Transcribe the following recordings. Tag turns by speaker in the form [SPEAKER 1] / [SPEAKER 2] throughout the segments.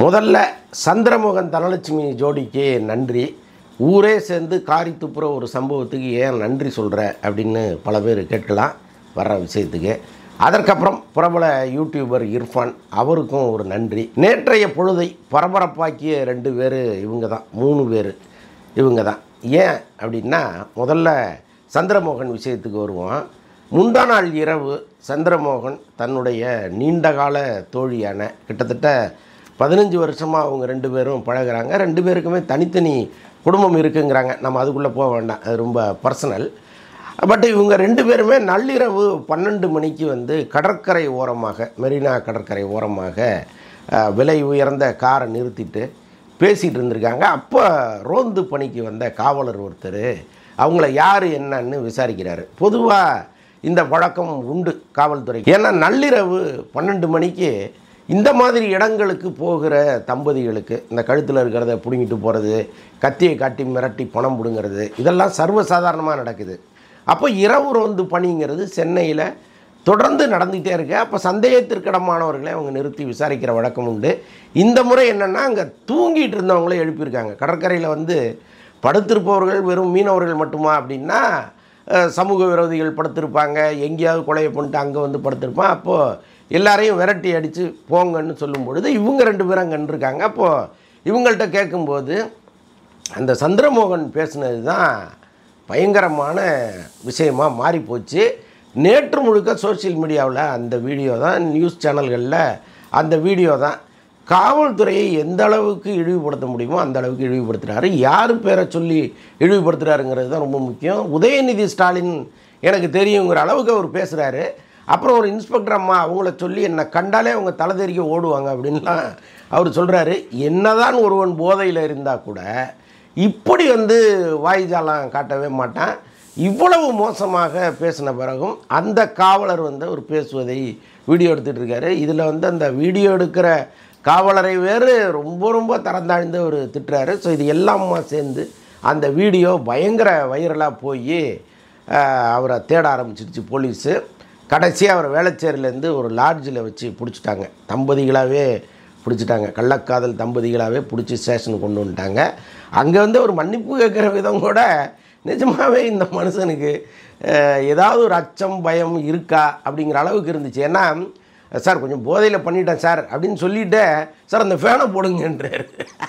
[SPEAKER 1] முதல்ல சந்திரமோகன் தனலட்சுமி ஜோடிக்கு நன்றி. ஊரே சேர்ந்து காரி துப்புற ஒரு சம்பவத்துக்கு ஏன் நன்றி சொல்கிற அப்படின்னு பல பேர் கேட்கலாம் வர்ற விஷயத்துக்கு. அதற்கப்புறம் பிரபல யூடியூபர் இர்ஃபான், அவருக்கும் ஒரு நன்றி. நேற்றைய பொழுதை பரபரப்பாக்கிய 2 பேர் இவங்க தான், 3 பேர் இவங்க தான். ஏன் அப்படின்னா, முதல்ல சந்திரமோகன் விஷயத்துக்கு வருவோம். முந்தா நாள் இரவு சந்திரமோகன் தன்னுடைய நீண்டகால தோழியான, கிட்டத்தட்ட 15 வருஷமாக அவங்க 2 பேரும் பழகிறாங்க. 2 பேருக்குமே தனித்தனி குடும்பம் இருக்குங்கிறாங்க. நம்ம அதுக்குள்ளே போக வேண்டாம், அது ரொம்ப பர்சனல். பட் இவங்க 2 பேருமே நள்ளிரவு 12 மணிக்கு வந்து கடற்கரை ஓரமாக, மெரினா கடற்கரை ஓரமாக விலை உயர்ந்த காரை நிறுத்திட்டு பேசிகிட்டு இருந்திருக்காங்க. அப்போ ரோந்து பணிக்கு வந்த காவலர் ஒருத்தர் அவங்கள யார் என்னன்னு விசாரிக்கிறாரு. பொதுவாக இந்த பழக்கம் உண்டு காவல்துறைக்கு. ஏன்னா நள்ளிரவு 12 மணிக்கு இந்த மாதிரி இடங்களுக்கு போகிற தம்பதிகளுக்கு இந்த கழுத்தில் இருக்கிறத பிடுங்கிட்டு போகிறது, கத்தியை காட்டி மிரட்டி பணம் பிடுங்கிறது, இதெல்லாம் சர்வசாதாரணமாக நடக்குது. அப்போ இரவு ரோந்து பணிங்கிறது சென்னையில் தொடர்ந்து நடந்துகிட்டே இருக்கு. அப்போ சந்தேகத்திற்கிடமானவர்களை அவங்க நிறுத்தி விசாரிக்கிற வழக்கம் உண்டு. இந்த முறை என்னென்னா, அங்கே தூங்கிட்டு இருந்தவங்களே எழுப்பியிருக்காங்க. கடற்கரையில் வந்து படுத்திருப்பவர்கள் வெறும் மீனவர்கள் மட்டுமா அப்படின்னா, சமூக விரோதிகள் படுத்திருப்பாங்க, எங்கேயாவது கொலையை பண்ணிட்டு அங்கே வந்து படுத்திருப்பான். அப்போது எல்லாரையும் விரட்டி அடித்து போங்கன்னு சொல்லும் பொழுது இவங்க 2 பேரும் அங்கே நின்றுருக்காங்க. அப்போது இவங்கள்ட்ட கேட்கும்போது அந்த சந்திரமோகன் பேசுனது தான் பயங்கரமான விஷயமாக மாறிப்போச்சு. நேற்று முழுக்க சோசியல் மீடியாவில் அந்த வீடியோ தான், நியூஸ் சேனல்களில் அந்த வீடியோ தான். காவல்துறையை எந்த அளவுக்கு இழிவுபடுத்த முடியுமோ அந்த அளவுக்கு இழிவுபடுத்துகிறாரு. யார் பேரை சொல்லி இழிவுபடுத்துகிறாருங்கிறது தான் ரொம்ப முக்கியம். உதயநிதி ஸ்டாலின் எனக்கு தெரியுங்கிற அளவுக்கு அவர் பேசுகிறாரு. அப்புறம் ஒரு இன்ஸ்பெக்டர் அம்மா அவங்கள சொல்லி என்னை கண்டாலே அவங்க தலைதெறிக்க ஓடுவாங்க அப்படின்லாம் அவர் சொல்கிறாரு. என்னதான் ஒருவன் போதையில் இருந்தால் கூட இப்படி வந்து வாய்ஜாலம் காட்டவே மாட்டான். இவ்வளவு மோசமாக பேசின பிறகும் அந்த காவலர் வந்து அவர் பேசுவதை வீடியோ எடுத்துகிட்டு இருக்காரு. இதில் வந்து அந்த வீடியோ எடுக்கிற காவலரை வேறு ரொம்ப ரொம்ப தரந்தாழ்ந்து அவர் திட்டுறாரு. ஸோ இது எல்லாமா சேர்ந்து அந்த வீடியோ பயங்கர வைரலாக போய் அவரை தேட ஆரம்பிச்சிருச்சு போலீஸு. கடைசியாக அவர் வேளச்சேரியிலேருந்து ஒரு லாட்ஜில் வச்சு பிடிச்சிட்டாங்க. தம்பதிகளாகவே பிடிச்சிட்டாங்க, கள்ளக்காதல் தம்பதிகளாகவே பிடிச்சி ஸ்டேஷனுக்கு கொண்டு வந்துட்டாங்க. அங்கே வந்து ஒரு மன்னிப்பு கேட்குற விதம் கூட நிஜமாகவே இந்த மனுஷனுக்கு ஏதாவது ஒரு அச்சம் பயம் இருக்கா அப்படிங்கிற அளவுக்கு இருந்துச்சு. ஏன்னா, சார் கொஞ்சம் போதையில் பண்ணிட்டேன் சார் அப்படின்னு சொல்லிவிட்டு, சார் அந்த ஃபேனை போடுங்கன்றார்.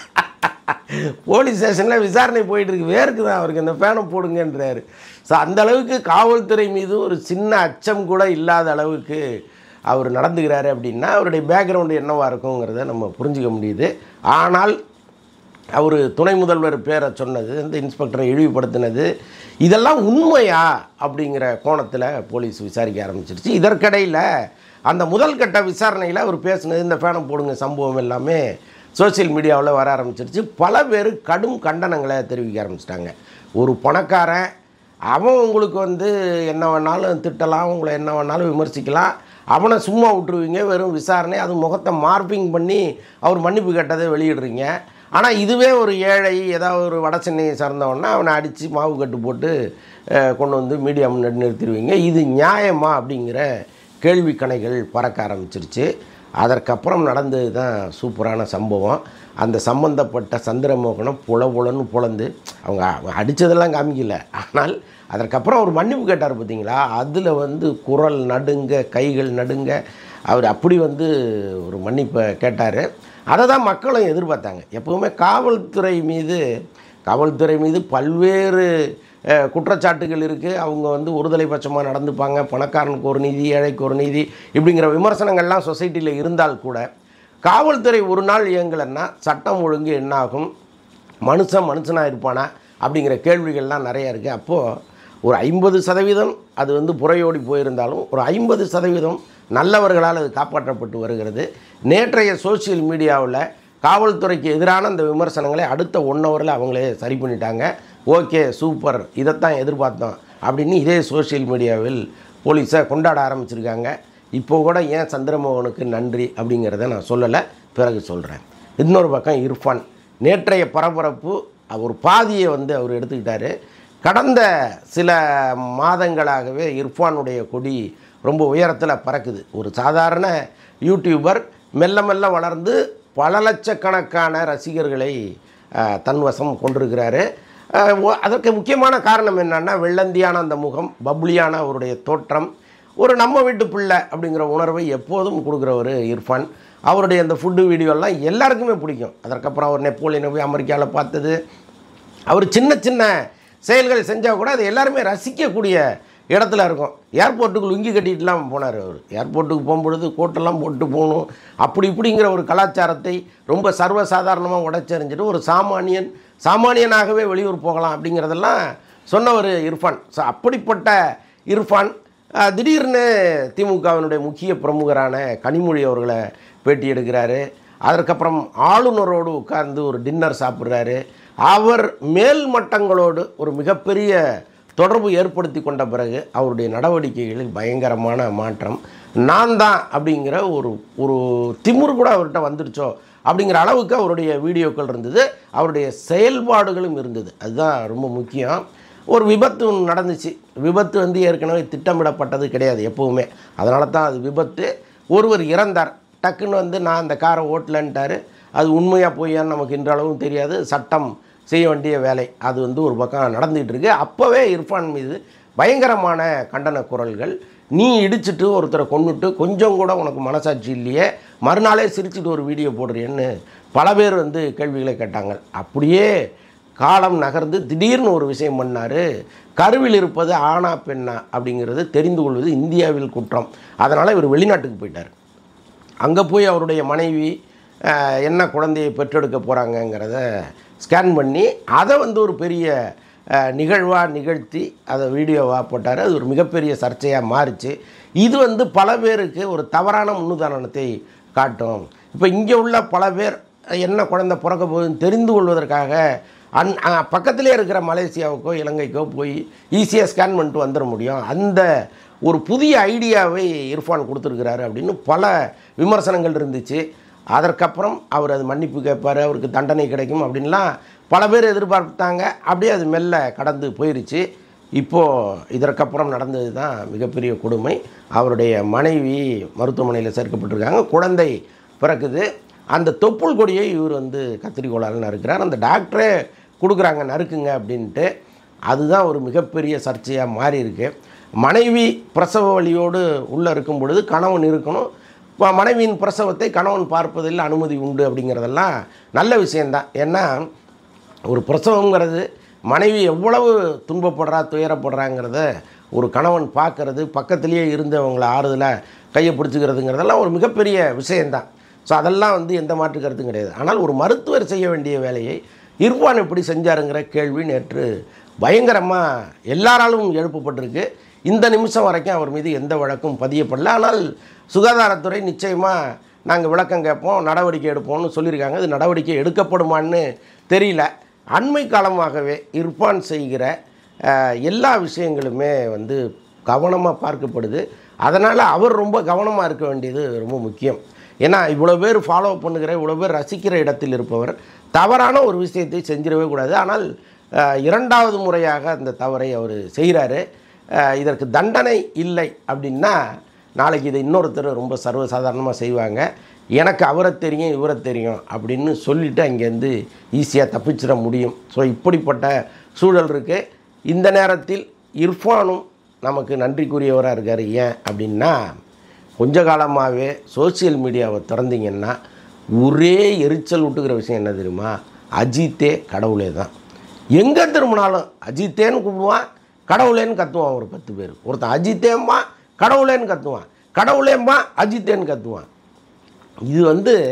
[SPEAKER 1] போலீஸ் ஸ்டேஷனில் விசாரணை போயிட்டுருக்கு, வேருக்கு தான் அவருக்கு அந்த ஃபேனை போடுங்கன்றார். ஸோ அந்த அளவுக்கு காவல்துறை மீது ஒரு சின்ன அச்சம் கூட இல்லாத அளவுக்கு அவர் நடந்துக்கிறாரு. அப்படின்னா அவருடைய பேக்ரவுண்டு என்னவாக இருக்குங்கிறத நம்ம புரிஞ்சிக்க முடியுது. ஆனால் அவர் துணை முதல்வர் பேரை சொன்னது, இந்த இன்ஸ்பெக்டரை இழிவுபடுத்தினது, இதெல்லாம் உண்மையா அப்படிங்கிற கோணத்தில் போலீஸ் விசாரிக்க ஆரம்பிச்சிருச்சு. இதற்கிடையில் அந்த முதல் கட்ட விசாரணையில் அவர் பேசுனது, இந்த ஃபேனை போடுங்க சம்பவம் எல்லாமே சோசியல் மீடியாவில் வர ஆரம்பிச்சிருச்சு. பல பேர் கடும் கண்டனங்களை தெரிவிக்க ஆரம்பிச்சிட்டாங்க. ஒரு பணக்காரன் அவன் உங்களுக்கு வந்து என்ன வேணாலும் திட்டலாம், உங்களை என்ன வேணாலும் விமர்சிக்கலாம், அவனை சும்மா விட்டுருவீங்க, வெறும் விசாரணை, அது முகத்தை மார்பிங் பண்ணி அவர் மன்னிப்பு கேட்டதை வெளியிடுறீங்க. ஆனால் இதுவே ஒரு ஏழை ஏதாவது ஒரு வட சென்னையை சார்ந்தவன்னா அவனை அடித்து மாவு கட்டு போட்டு கொண்டு வந்து மீடியா முன்னாடி நிறுத்திடுவீங்க. இது நியாயமா அப்படிங்கிற கேள்வி கணைகள் பறக்க ஆரம்பிச்சிருச்சு. அதற்கப்புறம் நடந்தது தான் சூப்பரான சம்பவம். அந்த சம்பந்தப்பட்ட சந்திரமோகனை புலன்னு புலந்து அவங்க அடித்ததெல்லாம் காமிக்கல. ஆனால் அதற்கப்புறம் ஒரு மன்னிப்பு கேட்டார் பார்த்தீங்களா, அதில் வந்து குரல் நடுங்க, கைகள் நடுங்க, அவர் அப்படி வந்து ஒரு மன்னிப்பை கேட்டார். அதை தான் மக்களும் எதிர்பார்த்தாங்க. எப்போவுமே காவல்துறை மீது பல்வேறு குற்றச்சாட்டுகள் இருக்குது. அவங்க வந்து ஒருதலை பட்சமாக நடந்துப்பாங்க, பணக்காரனுக்கு ஒரு நீதி, ஏழைக்கு ஒரு நீதி, இப்படிங்கிற விமர்சனங்கள்லாம் சொசைட்டியில் இருந்தால் கூட காவல்துறை ஒரு நாள் இயங்கலைன்னா சட்டம் ஒழுங்கு என்னாகும், மனுஷனாக இருப்பானா அப்படிங்கிற கேள்விகள்லாம் நிறையா இருக்குது. அப்போது ஒரு 50% அது வந்து புறையோடி போயிருந்தாலும் ஒரு 50% நல்லவர்களால் அது காப்பாற்றப்பட்டு வருகிறது. நேற்றைய சோசியல் மீடியாவில் காவல்துறைக்கு எதிரான அந்த விமர்சனங்களை அடுத்த 1 ஹவரில் அவங்களே சரி பண்ணிட்டாங்க. ஓகே, சூப்பர், இதைத்தான் எதிர்பார்த்தோம் அப்படின்னு இதே சோசியல் மீடியாவில் போலீஸை கொண்டாட ஆரம்பிச்சிருக்காங்க. இப்போ கூட ஏன் சந்திரமோகனுக்கு நன்றி அப்படிங்கிறத நான் சொல்லலை, பிறகு சொல்கிறேன். இன்னொரு பக்கம் இர்ஃபான், நேற்றைய பரபரப்பு ஒரு பாதியை வந்து அவர் எடுத்துக்கிட்டார். கடந்த சில மாதங்களாகவே இர்ஃபானுடைய கொடி ரொம்ப உயரத்தில் பறக்குது. ஒரு சாதாரண யூடியூபர் மெல்ல மெல்ல வளர்ந்து பல லட்சக்கணக்கான ரசிகர்களை தன்வசம் கொண்டிருக்கிறாரு. அதற்கு முக்கியமான காரணம் என்னன்னா, வெள்ளந்தியான அந்த முகம், பப்ளியான அவருடைய தோற்றம், ஒரு நம்ம வீட்டு பிள்ளை அப்படிங்கிற உணர்வை எப்போதும் கொடுக்குறவர் இர்ஃபான். அவருடைய அந்த ஃபுட்டு வீடியோலாம் எல்லாருக்குமே பிடிக்கும். அதற்கப்புறம் அவர் நெப்போலியனை போய் அமெரிக்காவில் பார்த்தது, அவர் சின்ன சின்ன செயல்கள் செஞ்சால் கூட அது எல்லாருமே ரசிக்கக்கூடிய இடத்துல இருக்கும். ஏர்போர்ட்டுக்கு லுங்கி கட்டிட்டுலாம் போனார் அவர். ஏர்போர்ட்டுக்கு போகும்பொழுது கோட்டெல்லாம் போட்டு போகணும், அப்படி இப்படிங்கிற ஒரு கலாச்சாரத்தை ரொம்ப சர்வசாதாரணமாக உடைச்சறிஞ்சிட்டு ஒரு சாமானியனாகவே வெளியூர் போகலாம் அப்படிங்கிறதெல்லாம் சொன்னவர் இர்ஃபான். ஸோ அப்படிப்பட்ட இர்ஃபான் திடீர்னு திமுகவினுடைய முக்கிய பிரமுகரான கனிமொழி அவர்களை பேட்டி எடுக்கிறாரு. அதற்கப்புறம் ஆளுநரோடு உட்கார்ந்து ஒரு டின்னர் சாப்பிட்றாரு. அவர் மேல் மட்டங்களோடு ஒரு மிகப்பெரிய தொடர்பு ஏற்படுத்தி கொண்ட பிறகு அவருடைய நடவடிக்கைகளில் பயங்கரமான மாற்றம். நான் தான் அப்படிங்கிற ஒரு திமிர் கூட அவர்கிட்ட வந்துடுச்சோ அப்படிங்கிற அளவுக்கு அவருடைய வீடியோக்கள் இருந்தது, அவருடைய செயல்பாடுகளும் இருந்தது. அதுதான் ரொம்ப முக்கியம். ஒரு விபத்து நடந்துச்சு. விபத்து ஏற்கனவே திட்டமிடப்பட்டது கிடையாது எப்போவுமே. அதனால தான் அது விபத்து. ஒருவர் இறந்தார். டக்குன்னு நான் அந்த காரை ஓட்டலன்ட்டார். அது உண்மையாக பொய்யான்னு நமக்கு இன்றளவும் தெரியாது. சட்டம் செய்ய வேண்டிய வேலை அது ஒரு பக்கம் நடந்துகிட்டு இருக்கு. அப்போவே இர்ஃபான் மீது பயங்கரமான கண்டன குரல்கள். நீ இடிச்சிட்டு ஒருத்தரை கொண்டுட்டு கொஞ்சம் கூட உனக்கு மனசாட்சி இல்லையே, மறுநாளே சிரிச்சுட்டு ஒரு வீடியோ போடுறியன்னு பல பேர் கேள்விகளை கேட்டாங்க. அப்படியே காலம் நகர்ந்து திடீர்னு ஒரு விஷயம் பண்ணார். கருவில் இருப்பது ஆணா பெண்ணா அப்படிங்கிறது தெரிந்து கொள்வது இந்தியாவில் குற்றம். அதனால் இவர் வெளிநாட்டுக்கு போயிட்டார். அங்கே போய் அவருடைய மனைவி என்ன குழந்தையை பெற்றெடுக்க போகிறாங்கங்கிறத ஸ்கேன் பண்ணி அதை ஒரு பெரிய நிகழ்வாக நிகழ்த்தி அதை வீடியோவாக போட்டார். அது ஒரு மிகப்பெரிய சர்ச்சையாக மாறிச்சு. இது பல பேருக்கு ஒரு தவறான முன்னுதாரணத்தை காட்டும். இப்போ இங்கே உள்ள பல பேர் என்ன குழந்தை பிறக்க போகுதுன்னு தெரிந்து கொள்வதற்காக பக்கத்திலே இருக்கிற மலேசியாவுக்கோ இலங்கைக்கோ போய் ஈஸியாக ஸ்கேன் பண்ணிட்டு வந்துட முடியும். அந்த ஒரு புதிய ஐடியாவை இர்ஃபான் கொடுத்துருக்கிறாரு அப்படின்னு பல விமர்சனங்கள் இருந்துச்சு. அதற்கப்புறம் அவர் அது மன்னிப்பு கேட்பார், அவருக்கு தண்டனை கிடைக்கும் அப்படின்லாம் பல பேர் எதிர்பார்த்தாங்க. அப்படியே அது மெல்ல கடந்து போயிடுச்சு. இப்போது இதற்கப்புறம் நடந்தது தான் மிகப்பெரிய கொடுமை. அவருடைய மனைவி மருத்துவமனையில் சேர்க்கப்பட்டிருக்காங்க. குழந்தை பிறக்குது. அந்த தொப்புள் கொடியை இவர் கத்திரிக்கோளால் நறுக்கிறார். அந்த டாக்டரே கொடுக்குறாங்க நறுக்குங்க அப்படின்ட்டு. அதுதான் ஒரு மிகப்பெரிய சர்ச்சையாக மாறி இருக்கு. மனைவி பிரசவ வலியோடு உள்ளே இருக்கும் பொழுது கணவன் இருக்கணும். மனைவியின் பிரசவத்தை கணவன் பார்ப்பதில் அனுமதி உண்டு அப்படிங்கிறதெல்லாம் நல்ல விஷயந்தான். ஏன்னா ஒரு பிரசவங்கிறது மனைவி எவ்வளவு துன்பப்படுறா துயரப்படுறாங்கிறத ஒரு கணவன் பார்க்கறது, பக்கத்துலேயே இருந்து அவங்கள ஆறுதலாக கையை பிடிச்சிக்கிறதுங்கிறதெல்லாம் ஒரு மிகப்பெரிய விஷயந்தான். ஸோ அதெல்லாம் எந்த மாற்று கருத்தும் கிடையாது. ஆனால் ஒரு மருத்துவர் செய்ய வேண்டிய வேலையை இர்ஃபான் எப்படி செஞ்சாருங்கிற கேள்வி நேற்று பயங்கரமாக எல்லாராலும் எழுப்பப்பட்டிருக்கு. இந்த நிமிஷம் வரைக்கும் அவர் மீது எந்த வழக்கும் பதியப்படல. ஆனால் சுகாதாரத்துறை நிச்சயமாக நாங்கள் விளக்கம் கேட்போம், நடவடிக்கை எடுப்போம்னு சொல்லியிருக்காங்க. அது நடவடிக்கை எடுக்கப்படுமான்னு தெரியல. அண்மை காலமாகவே இர்ஃபான் செய்கிற எல்லா விஷயங்களுமே கவனமாக பார்க்கப்படுது. அதனால் அவர் ரொம்ப கவனமாக இருக்க வேண்டியது ரொம்ப முக்கியம். ஏன்னா இவ்வளோ பேர் ஃபாலோ பண்ணுகிற, இவ்வளோ பேர் ரசிக்கிற இடத்தில் இருப்பவர் தவறான ஒரு விஷயத்தை செஞ்சிடவே கூடாது. ஆனால் இரண்டாவது முறையாக அந்த தவறை அவர் செய்கிறாரு. இதற்கு தண்டனை இல்லை அப்படின்னா நாளைக்கு இதை இன்னொருத்தர் ரொம்ப சர்வசாதாரணமாக செய்வாங்க. எனக்கு அவரை தெரியும் இவரை தெரியும் அப்படின்னு சொல்லிவிட்டு அங்கேருந்து ஈஸியாக தப்பிச்சிட முடியும். ஸோ இப்படிப்பட்ட சூழல் இருக்குது. இந்த நேரத்தில் இர்ஃபானும் நமக்கு நன்றிக்குரியவராக இருக்கார். ஏன் அப்படின்னா கொஞ்ச காலமாகவே சோசியல் மீடியாவை திறந்தீங்கன்னா ஒரே எரிச்சல் விட்டுக்கிற விஷயம் என்ன தெரியுமா? அஜித்தே கடவுளே தான். எங்கே திரும்பினாலும் அஜித்தேன்னு கூப்பிடுவான், கடவுளேன்னு கத்துவான். ஒரு 10 பேர் ஒருத்தன் அஜித்தேம்மா கடவுளேன்னு கத்துவான், கடவுளேம்மா அஜித்தேன்னு கத்துவான். இது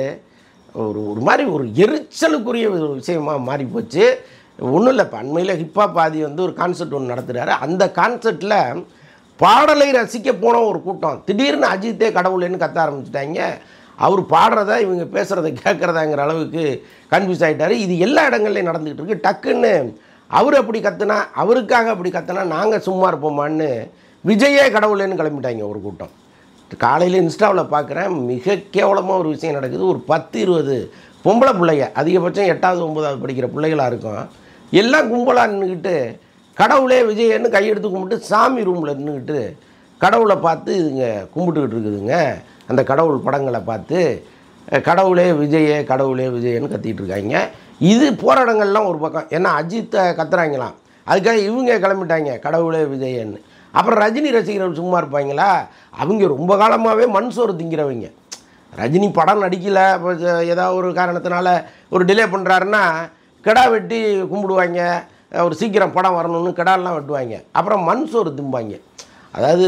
[SPEAKER 1] ஒரு மாதிரி ஒரு எரிச்சலுக்குரிய ஒரு விஷயமாக மாறி போச்சு. ஒன்றும் இல்லை, இப்போ அண்மையில் ஹிப்ஹாப் பாதி ஒரு கான்செர்ட் ஒன்று நடத்துகிறாரு. அந்த கான்செர்ட்டில் பாடலை ரசிக்க போன ஒரு கூட்டம் திடீர்னு அஜித்தே கடவுளேன்னு கத்த ஆரம்பிச்சிட்டாங்க. அவர் பாடுறதா இவங்க பேசுகிறத கேட்குறதாங்கிற அளவுக்கு கன்ஃபியூஸ் ஆகிட்டார். இது எல்லா இடங்கள்லையும் நடந்துக்கிட்டு இருக்குது. டக்குன்னு அவர் அப்படி கத்துனா, அவருக்காக அப்படி கத்துனா நாங்கள் சும்மா இருப்போமான்னு விஜயே கடவுளேன்னு கிளம்பிட்டாங்க ஒரு கூட்டம். காலையில் இன்ஸ்டாவில் பார்க்குறேன், மிக கேவலமாக ஒரு விஷயம் நடக்குது. ஒரு 10-20 பொம்பளை பிள்ளைங்க, அதிகபட்சம் 8வது 9வது படிக்கிற பிள்ளைகளாக இருக்கும், எல்லாம் கும்பலாக நின்றுக்கிட்டு கடவுளே விஜயன்னு கையெடுத்து கும்பிட்டு சாமி ரூமில் நின்றுக்கிட்டு கடவுளை பார்த்து இதுங்க கும்பிட்டுக்கிட்டு இருக்குதுங்க. அந்த கடவுள் படங்களை பார்த்து கடவுளே விஜயே கடவுளே விஜயன்னு கத்திட்டு இருக்காங்க. இது போராட்டங்கள்லாம் ஒரு பக்கம். ஏன்னா அஜித்தை கத்துறாங்களாம், அதுக்காக இவங்க கிளம்பிட்டாங்க கடவுளே விஜயன்னு. அப்புறம் ரஜினி ரசிகர்கள் சும்மா இருப்பாங்களா? அவங்க ரொம்ப காலமாகவே மண் சோறு திங்கிறவங்க. ரஜினி படம் நடிக்கலை, ஏதாவது ஒரு காரணத்தினால ஒரு டிலே பண்ணுறாருன்னா கிடா வெட்டி கும்பிடுவாங்க, ஒரு சீக்கிரம் படம் வரணும்னு கிடாலாம் வெட்டுவாங்க. அப்புறம் மண் சோறு திம்பாங்க. அதாவது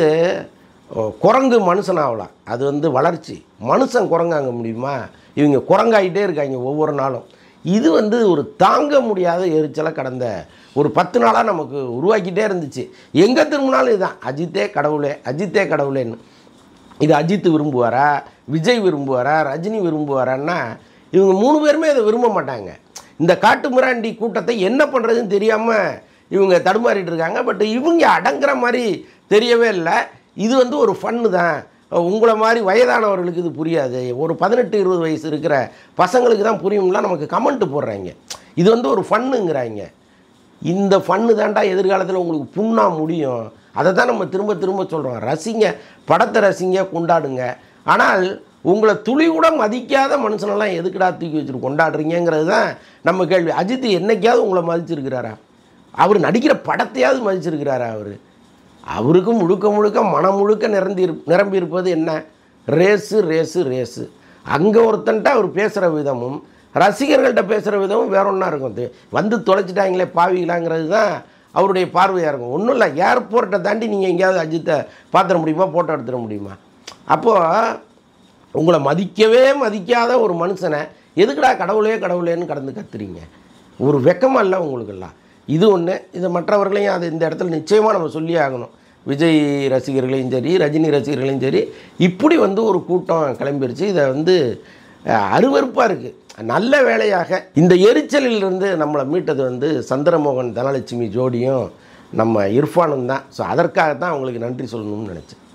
[SPEAKER 1] குரங்கு மனுஷனாகலாம், அது வந்து வளர்ச்சி. மனுஷன் குரங்காங்க முடியுமா? இவங்க குரங்காயிட்டே இருக்காங்க ஒவ்வொரு நாளும். இது வந்து ஒரு தாங்க முடியாத எரிச்சலை கடந்த ஒரு 10 நாளாக நமக்கு உருவாக்கிட்டே இருந்துச்சு. எங்கே திரும்பினாலும் இதுதான், அஜித்தே கடவுளே அஜித்தே கடவுளேன்னு. இது அஜித் விரும்புவாரா, விஜய் விரும்புவாரா, ரஜினி விரும்புவாரான்னா இவங்க 3 பேருமே இதை விரும்ப மாட்டாங்க. இந்த காட்டு மிராண்டி கூட்டத்தை என்ன பண்ணுறதுன்னு தெரியாமல் இவங்க தடுமாறிட்டு இருக்காங்க. பட் இவங்க அடங்குற மாதிரி தெரியவே இல்லை. இது வந்து ஒரு ஃபன்னு தான். உங்களை மாதிரி வயதானவர்களுக்கு இது புரியாது, ஒரு 18-20 வயசு இருக்கிற பசங்களுக்கு தான் புரியும்லாம் நமக்கு கமெண்ட் போடுறாங்க. இது வந்து ஒரு ஃபன்னுங்கிறாங்க. இந்த ஃபன்னு தாண்டா எதிர்காலத்தில் உங்களுக்கு புண்ணா முடியும். அதை தான் நம்ம திரும்ப திரும்ப சொல்கிறோம். ரசிங்க, படத்தை ரசிங்க, கொண்டாடுங்க. ஆனால் உங்களை துளி கூட மதிக்காத மனுஷனெல்லாம் எதுக்குடா தூக்கி வச்சுட்டு கொண்டாடுறீங்கிறது தான் நம்ம கேள்வி. அஜித் என்னைக்காவது உங்களை மதிச்சிருக்கிறாரா? அவர் நடிக்கிற படத்தையாவது மதிச்சிருக்கிறாரா? அவருக்கு முழுக்க முழுக்க மனம் முழுக்க நிரம்பி இருப்பது என்ன? Race race race. அங்கே ஒருத்தன்ட்ட அவர் பேசுகிற விதமும் ரசிகர்கள்ட்ட பேசுகிற விதமும் வேற ஒன்றா இருக்கும். வந்து தொலைச்சிட்டாங்களே பாவிகளாங்கிறது தான் அவருடைய பார்வையாக இருக்கும். ஒன்றும் இல்லை, ஏர்போர்ட்டை தாண்டி நீங்கள் எங்கேயாவது அஜித்தை பார்த்துட முடியுமா, ஃபோட்டோ எடுத்துட முடியுமா? அப்போது உங்களை மதிக்கவே மதிக்காத ஒரு மனுஷனை எதுக்குடா கடவுளே கடவுளேன்னு கடந்து கத்துறீங்க? ஒரு வெக்கமாக இல்லை உங்களுக்கெல்லாம்? இது ஒன்று. இது மற்றவர்களையும் அது இந்த இடத்துல நிச்சயமாக நம்ம சொல்லி ஆகணும். விஜய் ரசிகர்களையும் சரி, ரஜினி ரசிகர்களையும் சரி, இப்படி வந்து ஒரு கூட்டம் கிளம்பிருச்சு. இதை வந்து அருவருப்பாக இருக்குது. நல்ல வேளையாக இந்த எரிச்சலிலிருந்து நம்மளை மீட்டது வந்து சந்திரமோகன் தனலட்சுமி ஜோடியும் நம்ம இர்ஃபானும் தான். ஸோ அதற்காக தான் அவங்களுக்கு நன்றி சொல்லணும்னு நினச்சேன்.